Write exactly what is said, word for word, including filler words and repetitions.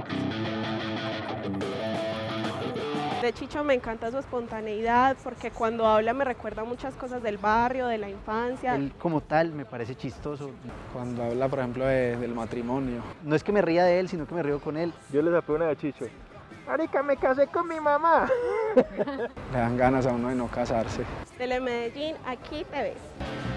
De Chicho me encanta su espontaneidad porque cuando habla me recuerda muchas cosas del barrio, de la infancia. Él como tal me parece chistoso. Cuando habla, por ejemplo, de, del matrimonio. No es que me ría de él, sino que me río con él. Yo le sapé una de Chicho. Marica, me casé con mi mamá. Le dan ganas a uno de no casarse. Telemedellín, aquí te ves.